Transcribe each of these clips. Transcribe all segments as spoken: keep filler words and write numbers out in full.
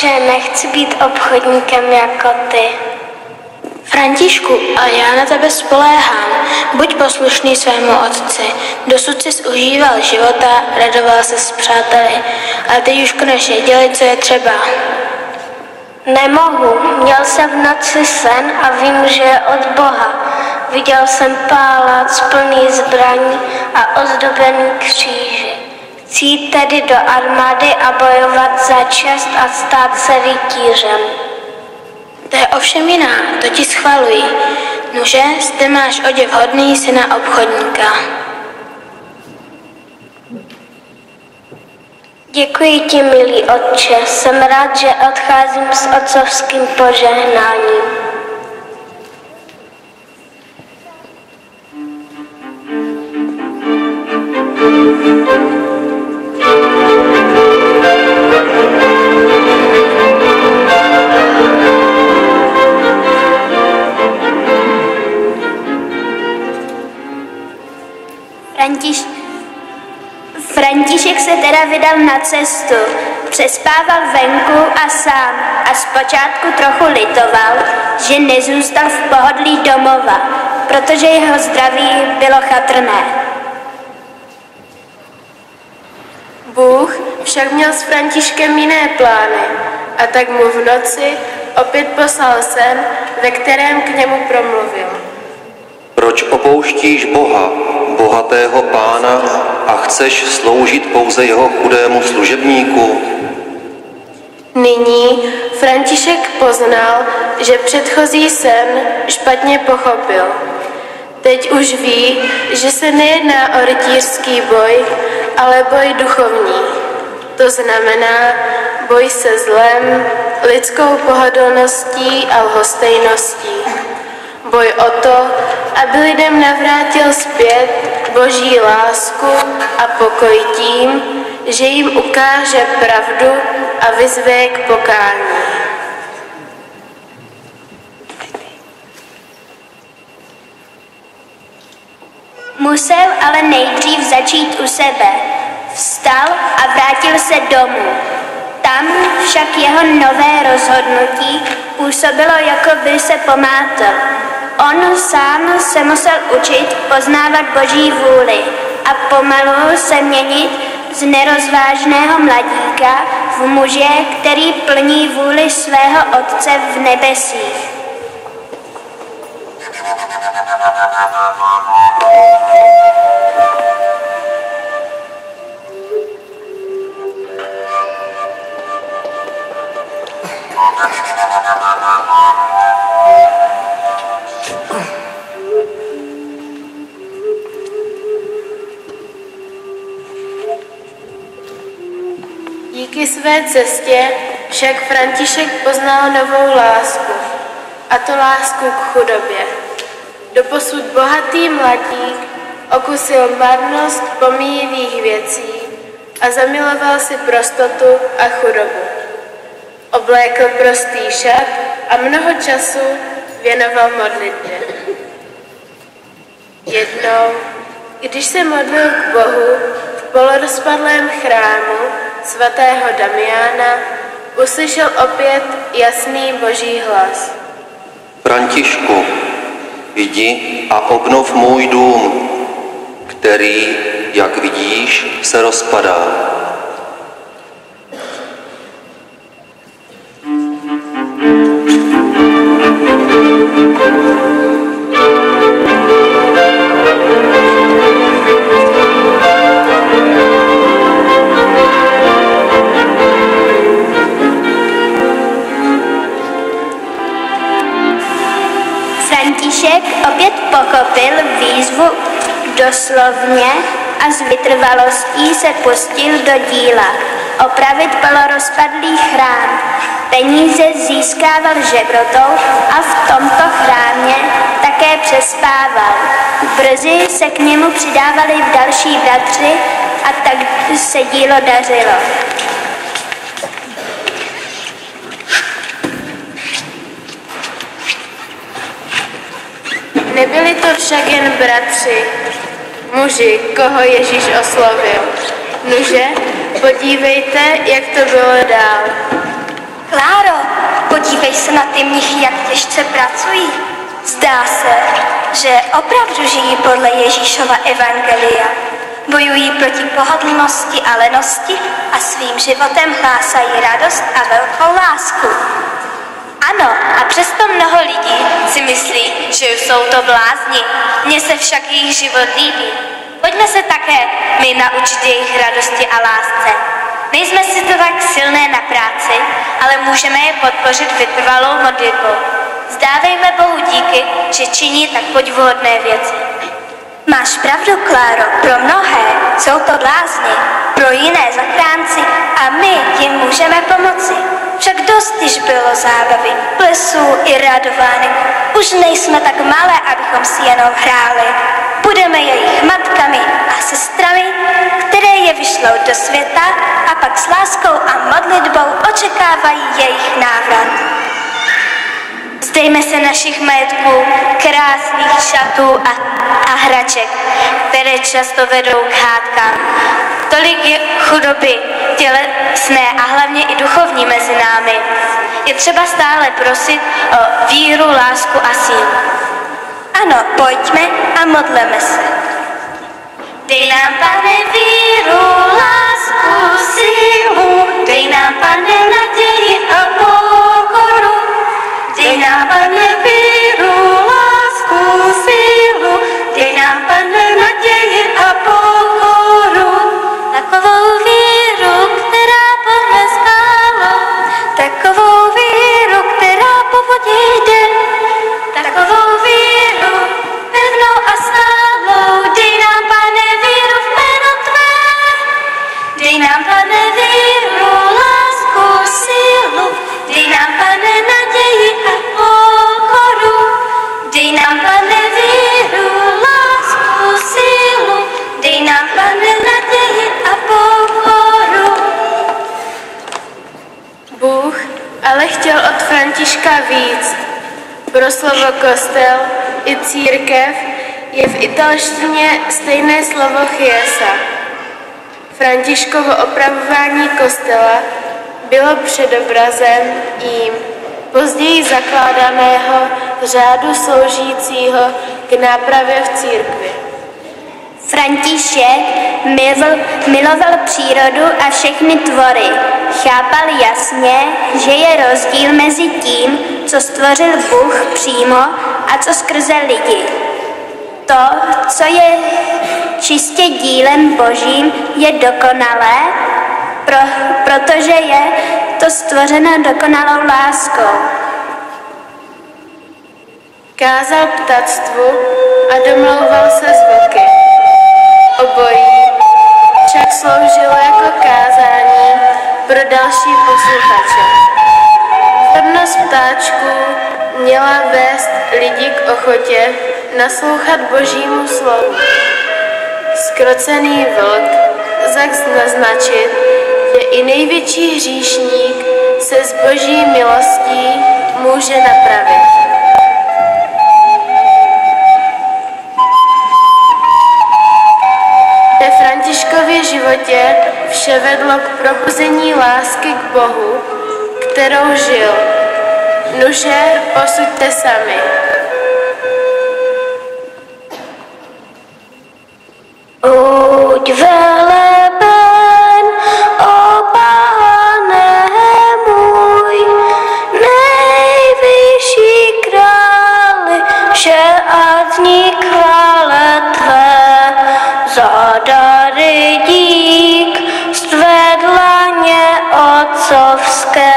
Otče, nechci být obchodníkem jako ty. Františku, ale já na tebe spoléhám. Buď poslušný svému otci. Dosud jsi užíval života, radoval se s přáteli, ale teď už konečně dělej, co je třeba. Nemohu. Měl jsem v noci sen a vím, že je od Boha. Viděl jsem pálác plný zbraní a ozdobený kříži. Chci jít tedy do armády a bojovat za čest a stát se rytířem. To je ovšem jiná, to ti schvaluji. Nuže, zde máš oděv hodný syna obchodníka. Děkuji ti, milý otče, jsem rád, že odcházím s otcovským požehnáním. Františ... František se teda vydal na cestu. Přespával venku a sám a zpočátku trochu litoval, že nezůstal v pohodlí domova, protože jeho zdraví bylo chatrné. Bůh však měl s Františkem jiné plány a tak mu v noci opět poslal sen, ve kterém k němu promluvil. Proč opouštíš Boha, bohatého Pána, a chceš sloužit pouze jeho chudému služebníku? Nyní František poznal, že předchozí sen špatně pochopil. Teď už ví, že se nejedná o rytířský boj, ale boj duchovní. To znamená boj se zlem, lidskou pohodlností a lhostejností. Boj o to, aby lidem navrátil zpět Boží lásku a pokoj tím, že jim ukáže pravdu a vyzve k pokání. Musel ale nejdřív začít u sebe. Vstal a vrátil se domů. Tam však jeho nové rozhodnutí působilo, jako by se pomátl. On sám se musel učit poznávat Boží vůli a pomalu se měnit z nerozvážného mladíka v muže, který plní vůli svého Otce v nebesích. Díky své cestě však František poznal novou lásku, a to lásku k chudobě. Doposud bohatý mladík okusil marnost pomíjivých věcí a zamiloval si prostotu a chudobu. Oblékl prostý šat a mnoho času věnoval modlitbě. Jednou, když se modlil k Bohu v polorozpadlém chrámu svatého Damiána, uslyšel opět jasný Boží hlas. Františku, jdi a obnov můj dům, který, jak vidíš, se rozpadá. František opět pochopil výzvu doslovně a s vytrvalostí se pustil do díla. Opravit polorozpadlý chrám. Peníze získával žebrotou a v tomto chrámě také přespával. Brzy se k němu přidávali další bratři a tak se dílo dařilo. Nebyli to však jen bratři, muži, koho Ježíš oslovil. Nuže, podívejte, jak to bylo dál. Kláro, podívej se na ty mnichy, jak těžce pracují. Zdá se, že opravdu žijí podle Ježíšova evangelia. Bojují proti pohodlnosti a lenosti a svým životem hlásají radost a velkou lásku. Ano, a přesto mnoho lidí si myslí, že jsou to blázni. Mně se však jejich život líbí. Pojďme se také my naučit jejich radosti a lásce. Nejsme si to tak silné na práci, ale můžeme je podpořit vytrvalou modlitbou. Zdávejme Bohu díky, že činí tak podivuhodné věci. Máš pravdu, Kláro, pro mnohé jsou to blázni, pro jiné zachránci a my jim můžeme pomoci. Však dost již bylo zábavy, plesů i radovánek. Už nejsme tak malé, abychom si jenom hráli. Budeme jejich matkami a sestrami, které je vyšlou do světa a pak s láskou a modlitbou očekávají jejich návrat. Vzdejme se našich majetků, krásných šatů a, a hraček, které často vedou k hádkám. Tolik je chudoby tělesné a hlavně i duchovní mezi námi. Je třeba stále prosit o víru, lásku a sílu. Ano, pojďme a modleme se. Dej nám, Pane, víru, lásku, sílu, dej nám, Pane, naději a pokoru. Dej nám, Pane, víru, lásku, sílu, dej nám, Pane, naději a pokoru. Takovou víru, která pohne skálou, takovou víru, která po vodě jde, takovou víru, pevnou a stálou. Dej nám, Pane, víru v jméno Tvé. Dej nám, Pane, víru, lásku, sílu, dej nám, Pane, naději a pokoru. Dej nám, Pane, víru, lásku, sílu, dej nám, Pane, naději a pokoru. Bůh ale chtěl od Františka víc. Pro slovo kostel i církev je v italštině stejné slovo chiesa. Františkovo opravování kostela bylo předobrazem jím později zakládaného řádu sloužícího k nápravě v církvi. František mil, miloval přírodu a všechny tvory. Chápal jasně, že je rozdíl mezi tím, co stvořil Bůh přímo a co skrze lidi. To, co je čistě dílem Božím, je dokonalé, pro, protože je to stvořeno dokonalou láskou. Kázal ptactvu a domlouval se s vlky. Obojí však sloužilo jako kázání pro další posluchače. Hodnost ptáčků měla vést lidi k ochotě naslouchat Božímu slovu. Zkrocený vlk zak naznačit, že i největší hříšník se s Boží milostí může napravit. Ve Františkově životě vše vedlo k probuzení lásky k Bohu, kterou žil. Nuže, posuďte sami. Buď veleben, o Pane můj, nejvyšší králi, všeadní chvále Tvé, za dary dík z Tvé dlaně otcovské.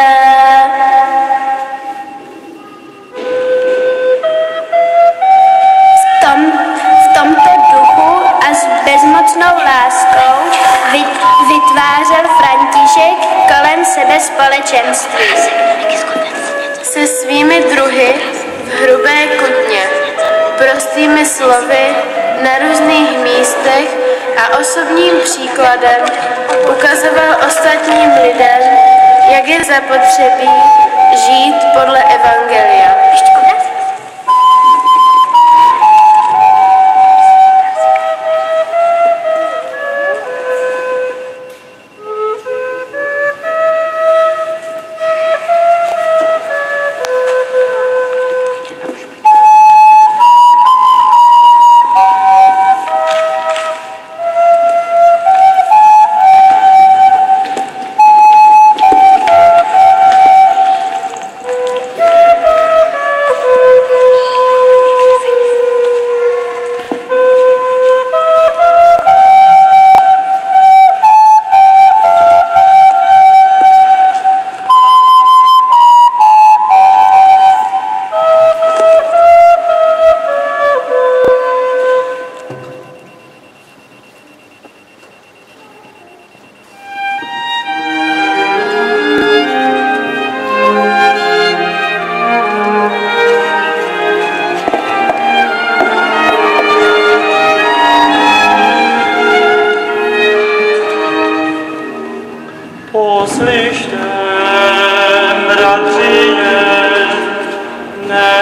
V, tom, v tomto duchu a s bezmocnou láskou vytvářel František kolem sebe společenství. Se svými druhy v hrubé kutně, prostými slovy na různých místech a osobním příkladem ukazoval ostatním lidem, jak je zapotřebí žít podle evangelia.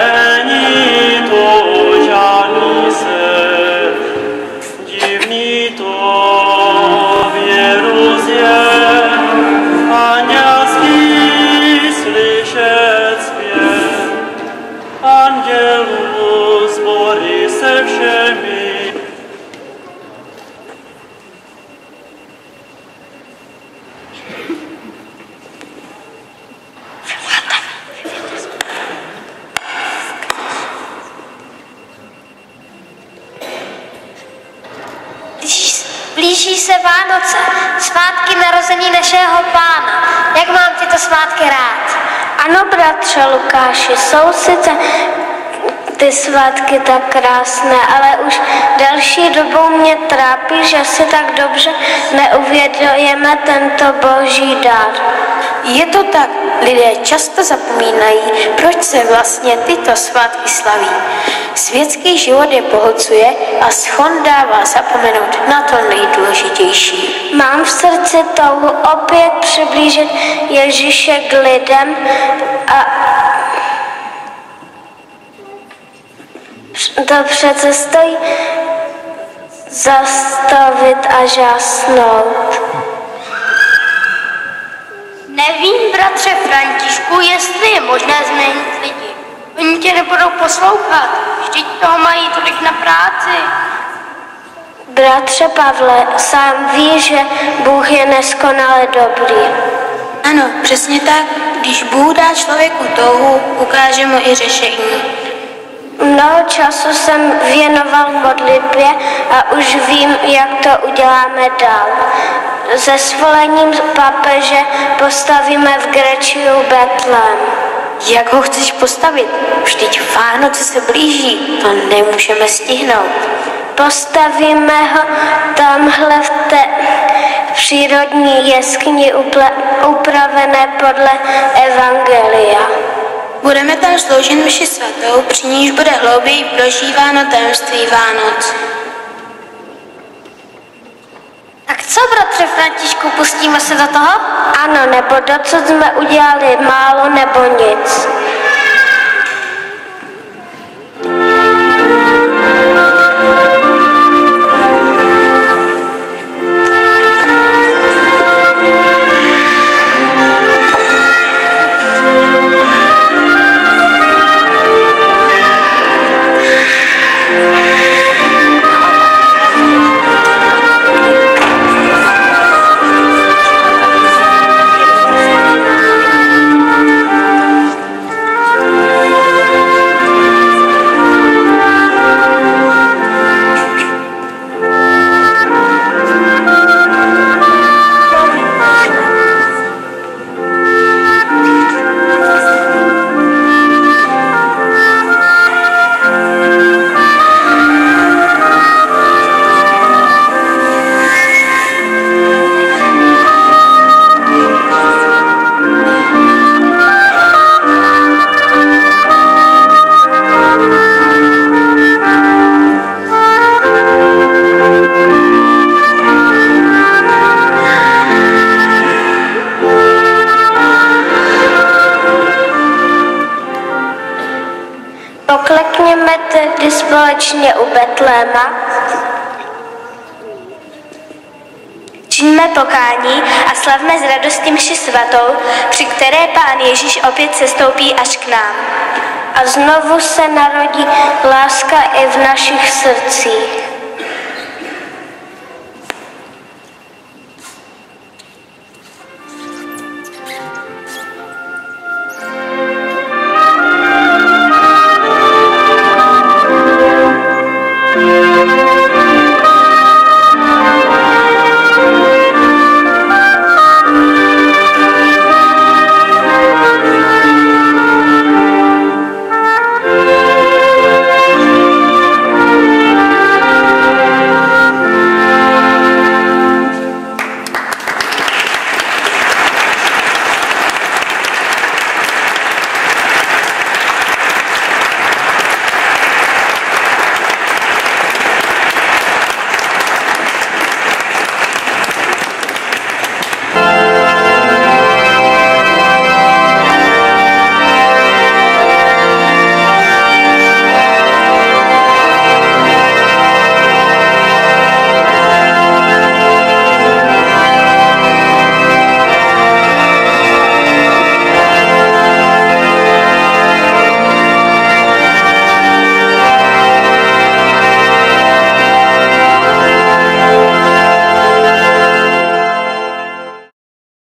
Není to žádný sen, divný to věru zjem, andělský slyšet zpěv, andělů sbory se všemi. Blíží se Vánoce, svátky narození našeho Pána. Jak mám tyto svátky rád? Ano, bratře Lukáši, jsou sice ty svátky tak krásné, ale už další dobou mě trápí, že si tak dobře neuvědomujeme tento boží dar. Je to tak, lidé často zapomínají, proč se vlastně tyto svátky slaví. Světský život je pohlcuje a schon dává zapomenout na to nejdůležitější. Mám v srdci touhu opět přiblížit Ježíše k lidem a to přece stojí zastavit a žasnout. Nevím, bratře Františku, jestli je možné změnit lidi. Oni tě nebudou poslouchat, vždyť toho mají tolik na práci. Bratře Pavle, sám ví, že Bůh je neskonale dobrý. Ano, přesně tak. Když Bůh dá člověku touhu, ukáže mu i řešení. Mnoho času jsem věnoval modlitbě a už vím, jak to uděláme dál. Se svolením papeže postavíme v Grecciu Betlém. Jak ho chceš postavit? Vždyť Vánoce se blíží, to nemůžeme stihnout. Postavíme ho tamhle v té přírodní jeskyni upravené podle Evangelia. Budeme tam sloužit mši svatou, při níž bude hlouběji prožíváno tajemství Vánoc. Tak co, bratře Františku, pustíme se do toho? Ano, nebo docud jsme udělali málo nebo nic. Poklekněme tedy společně u Betléma. Čiňme pokání a slavme s radostí mši svatou, při které Pán Ježíš opět sestoupí až k nám. A znovu se narodí láska i v našich srdcích.